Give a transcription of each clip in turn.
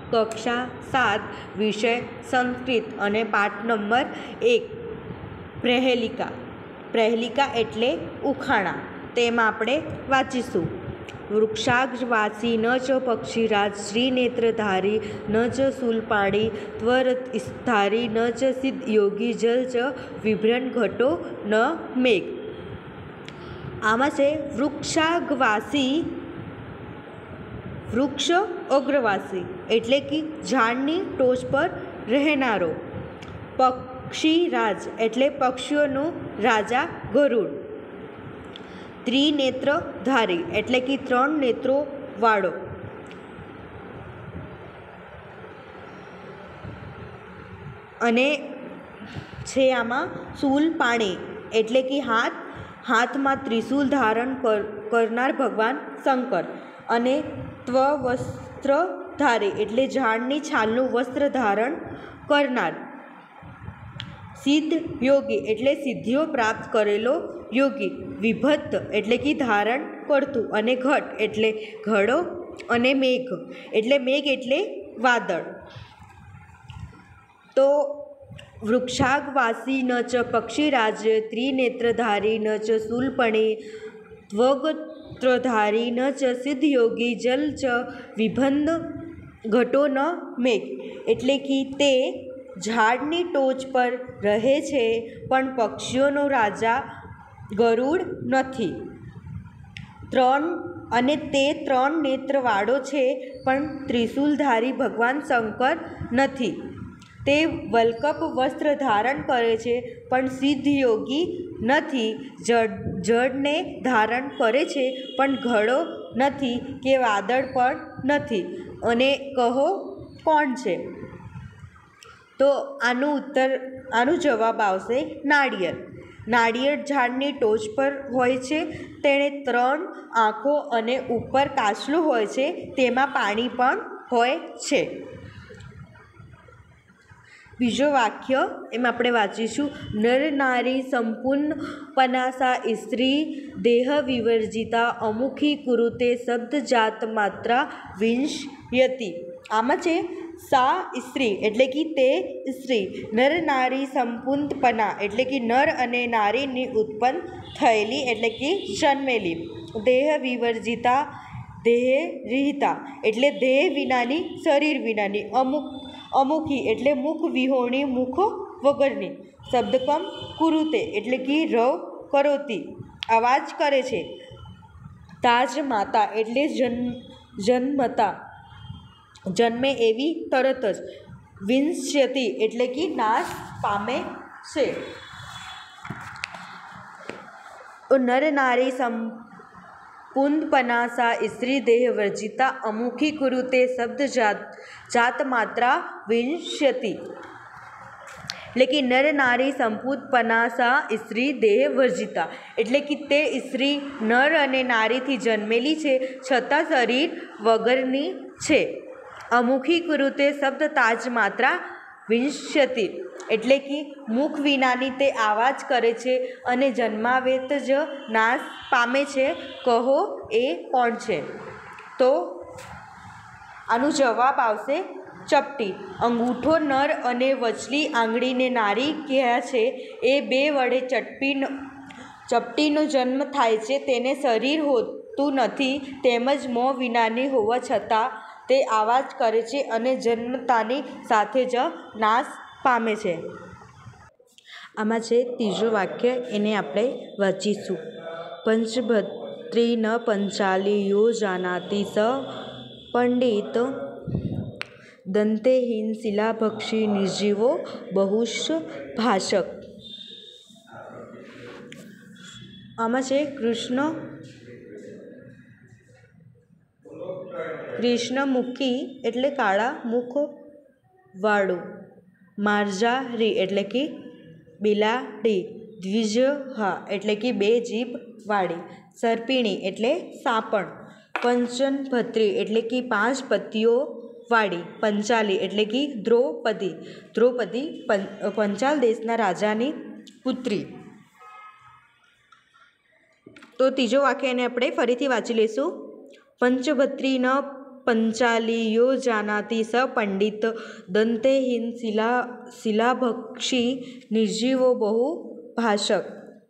कक्षा 7 विषय संस्कृत અને પાઠ નંબર 1 પ્રહેલિકા। પ્રહેલિકા એટલે ઉખાણા। તેમાં આપણે વાંચીશું। વૃક્ષાગ્રવાસી ન ચ પક્ષીરાજ શ્રીનેત્રધારી ન ચ શૂલપાણી ત્વરસ્થારી ન ચ સિદ્ધયોગી જલ ચ વિભ્રન ઘટો ન મેઘ। આમાં છે વૃક્ષાગ્રવાસી, વૃક્ષ અગ્રવાસી એટલે કે ઝાડની ટોચ પર રહેનારો। પક્ષીરાજ એટલે પક્ષીઓનો રાજા ગરુડ। ત્રિનેત્રધારી એટલે કે 3 નેત્રો વાળો। અને છે આમાં શૂલપાણી એટલે કે હાથમાં ત્રિશૂલ ધારણ કરનાર ભગવાન શંકર। અને ત્વવસ્ત્રધારી એટલે ઝાડની છાલનું વસ્ત્ર ધારણ કરનાર। સિદ્ધ યોગી એટલે સિદ્ધિઓ પ્રાપ્ત કરેલો યોગી। વિભક્ત એટલે કે ધારણ કરતું। અને ઘટ એટલે ઘડો। અને મેઘ એટલે વાદળ। તો વૃક્ષાગ્રવાસી ન ચ પક્ષીરાજ ત્રિનેત્રધારી ન ચ શૂલપણી ત્વગત્રધારી ન ચ સિદ્ધયોગી જલ ચ વિભંદ ઘટો ન મેઘ એટલે કે તે ઝાડની ટોચ પર રહે છે પણ પક્ષીઓનો રાજા ગરુડ નથી। અને તે 3 નેત્રવાળો છે પણ ત્રિશૂલધારી ભગવાન શંકર નથી। તે વલ્કપ વસ્ત્ર ધારણ કરે છે પણ સિદ્ધયોગી નથી। જળને ધારણ કરે છે પણ ઘડો નથી કે વાદળ પણ નથી। અને કહો કોણ છે? તો આનો જવાબ આવશે નાળિયેર। નાળિયેર ઝાડની ટોચ પર હોય છે। તેણે 3 આંખો અને ઉપર કાચલું હોય છે। તેમાં પાણી પણ હોય છે। બીજો વાક્ય એમાં આપણે વાંચીશું। નર નારી સંપૂર્ણપનાસા સ્ત્રી દેહ વિવર્જિતા અમુખી કુરુતે શબ્દજાત માત્રા વિંશયતિ। આમાં છે સા સ્ત્રી એટલે કે તે સ્ત્રી। નર નારી સંપૂર્ણપના એટલે કે નર અને નારીની ઉત્પન્ન થયેલી એટલે કે જન્મેલી। દેહ વિવર્જિતા દેહરહિતા એટલે દેહ વિનાની, શરીર વિનાની। અમુખી એટલે મુખ વિહોણી, મુખ વગરની। શબ્દકમ કુરુતે એટલે કે રવ કરોતી અવાજ કરે છે। તાજ માતા એટલે જન્મતા, જન્મે એવી તરત જ। વિંશયતિ એટલે કે નાશ પામે છે। નર નારી સંપૂર્ણપનાસા સ્ત્રી દેહ વર્જિતા અમુખી કુરુતે શબ્દજાત માત્રા વિંશયતિ એટલે કે નર નારી સંપૂર્ણપનાસા સ્ત્રી દેહ વર્જિતા એટલે કે તે સ્ત્રી નર અને નારીથી જન્મેલી છે છતાં શરીર વગરની છે। અમુખી કુરુતે શબ્દ તાજ માત્રા વિંશયતિ એટલે કે મુખ વિનાની તે આવાજ કરે છે અને જન્માવેત જ નાશ પામે છે। કહો એ કોણ છે? તો આનો જવાબ આવશે ચપટી। અંગૂઠો નર અને વચલી આંગળીને નારી કહ્યા છે। એ 2 વડે ચપટીનો જન્મ થાય છે। તેને શરીર હોતું નથી તેમજ મોં વિનાની હોવા છતાં તે આવાજ કરે છે અને જન્મતાની સાથે જ નાશ પામે છે। આમાં છે ત્રીજો વાક્ય, એને આપણે વાંચીશું। પંચભદ્રી ન પંચાલી યો જાનાતિ સ પંડિત દંતેહીન શિલાભક્ષી નિર્જીવો બહુશ ભાષક। આમાં છે કૃષ્ણમુખી એટલે કાળા મુખ વાળું। માર્જારી એટલે કે બિલાડી। દ્વિજહા એટલે કે 2 જીભ વાળી। સર્પિણી એટલે સાપણ। પંચભદ્રી એટલે કે 5 પતિઓ વાળી। પંચાલી એટલે કે દ્રૌપદી પંચાલ દેશના રાજાની પુત્રી। તો ત્રીજો વાક્ય એને આપણે ફરીથી વાંચી લઈશું। પંચભદ્રી ન पंचाली यो जानाति स पंडित दंतेहीन शिलाभक्षी निर्जीवो बहुभाषक।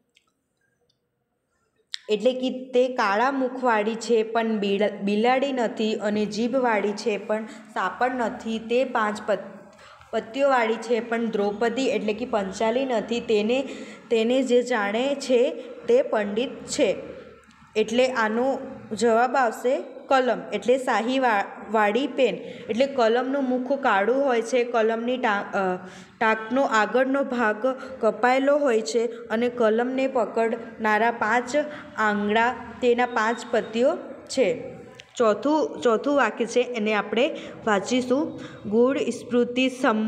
એટલે કે તે કાળા મુખવાળી છે પણ બિલાડી નથી, અને જીભવાળી છે પણ સાપડ નથી, તે 5 પત્તીઓવાળી છે પણ દ્રૌપદી એટલે કે પંચાલી નથી, તેને જે જાણે છે તે પંડિત છે। એટલે આનો જવાબ આવશે કલમ, એટલે શાહીવાળી પેન। એટલે કલમનું મુખ કાળું હોય છે, કલમની ટાંકનો આગળનો ભાગ કપાયેલો હોય છે, અને કલમને પકડનારા 5 આંગળા તેના 5 પત્તીઓ છે। ચોથું વાક્ય છે એને આપણે વાંચીશું। ગુણ સ્મૃતિ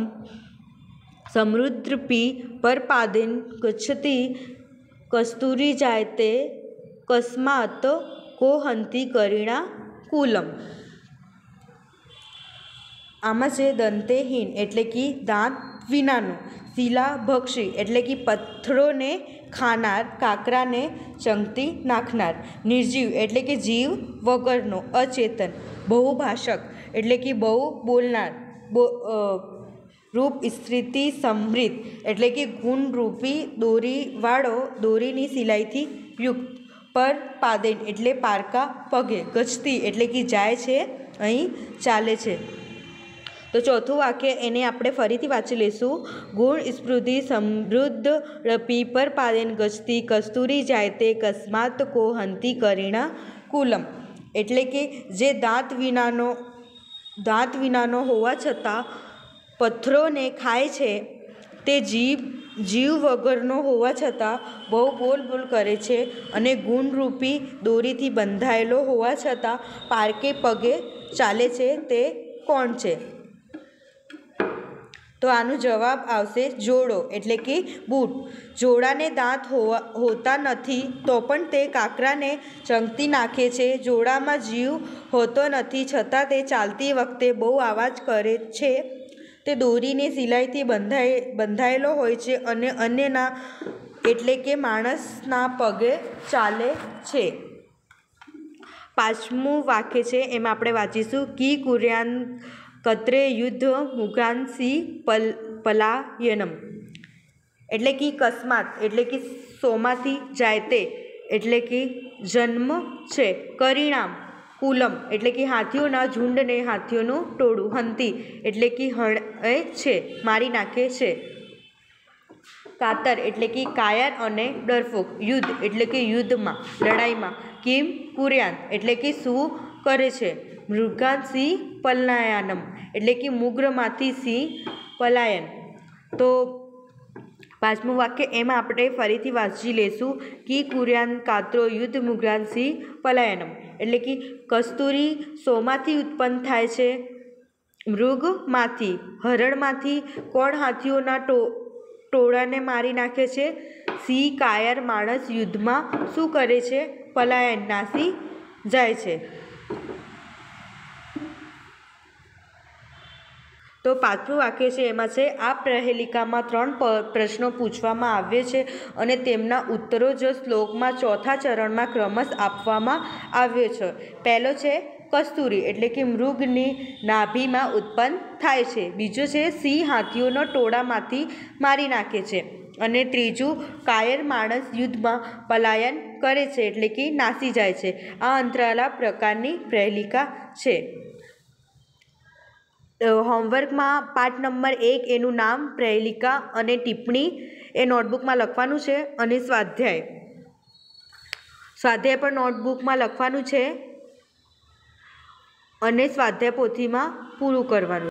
સમૃદ્ધિ પરપાદેન ગચ્છતિ કસ્તુરી જાયતે કસ્માત કો હંતિ કરીણા કુલમ। આમાં છે દંતેહીન એટલે કે દાંત વિનાનું, શિલાભક્ષી એટલે કે પથ્થરોને ખાનાર, કાંકરાને ચંગતી નાખનાર, નિર્જીવ એટલે કે જીવ વગરનો, અચેતન, બહુભાષક એટલે કે બહુ બોલનાર, રૂપ સ્ત્રીથી સમૃદ્ધ એટલે કે ગુણરૂપી દોરીવાળો, દોરીની સિલાઈથી યુક્ત, પર પાદેન એટલે પારકા પગે, ગચ્છતી એટલે કે જાય છે, અહીં ચાલે છે। તો ચોથું વાક્ય એને આપણે ફરીથી વાંચી લઈશું। ગુણ સ્મૃતિ સમૃદ્ધ રપી પર પાદેન ગચ્છતી કસ્તુરી જાયતે કસ્માત કો હંતિ કરીણા કુલમ। એટલે કે જે દાંત વિનાનો હોવા છતાં પથ્થરોને ખાય છે, તે જીવ વગરનો હોવા છતાં બહુ બોલ કરે છે, અને ગુણરૂપી દોરીથી બંધાયેલો હોવા છતાં પારકે પગે ચાલે છે, તે કોણ છે? તો આનો જવાબ આવશે જોડો એટલે કે બૂટ। જોડાને દાંત હોતા નથી તો પણ તે કાંકરાને ચંગતી નાખે છે, જોડામાં જીવ હોતો નથી છતાં તે ચાલતી વખતે બહુ અવાજ કરે છે, તે દોરીની સિલાઈથી બંધાયેલો હોય છે, અને અન્યના એટલે કે માણસના પગે ચાલે છે। 5મું વાક્ય છે એમાં આપણે વાંચીશું। કી કુર્યાન કત્રે યુદ્ધ મુગાંસી પલાયનમ। એટલે કે કસ્માત એટલે કે સોમાંથી જાયતે એટલે કે જન્મ છે, કરીણામ કુલમ એટલે કે હાથીઓના ઝુંડને, હાથીઓનું ટોળું, હંતી એટલે કે હણે છે, મારી નાખે છે, કાતર એટલે કે કાયર અને ડરપોક, યુદ્ધ એટલે કે યુદ્ધમાં, લડાઈમાં, કિમ કુર્યાન એટલે કે શું કરે છે, મૃગાંસી પલાયનમ એટલે કે મુગ્રમાંથી સિંહ પલાયન। તો 5મું વાક્ય એમાં આપણે ફરીથી વાંચી લઈશું। કી કુર્યાન કાત્રો યુદ્ધ મુગ્રાંસી પલાયનમ એટલે કે કસ્તુરી સોમાંથી ઉત્પન્ન થાય છે, મૃગમાંથી, હરણમાંથી, કોણ હાથીઓના ટોળાને મારી નાખે છે, સિંહ કાયર માણસ યુદ્ધમાં શું કરે છે, પલાયન નાસી જાય છે। તો 5મું વાક્ય છે એમાં છે આ પ્રહેલિકામાં 3 પ્રશ્નો પૂછવામાં આવ્યા છે, અને તેમના ઉત્તરો જ શ્લોકમાં 4થા ચરણમાં ક્રમશ આપવામાં આવ્યો છે। પહેલો છે કસ્તુરી એટલે કે મૃગની નાભીમાં ઉત્પન્ન થાય છે, બીજો છે સિંહ હાથીઓના ટોળામાંથી મારી નાખે છે, અને ત્રીજું કાયર માણસ યુદ્ધમાં પલાયન કરે છે એટલે કે નાસી જાય છે। આ અંતરાલા પ્રકારની પ્રહેલિકા છે। હોમવર્કમાં પાઠ નંબર 1 એનું નામ, પ્રહેલિકા અને ટિપ્પણી એ નોટબુકમાં લખવાનું છે, અને સ્વાધ્યાય પણ નોટબુકમાં લખવાનું છે, અને સ્વાધ્યાય પોથીમાં પૂરું કરવાનું।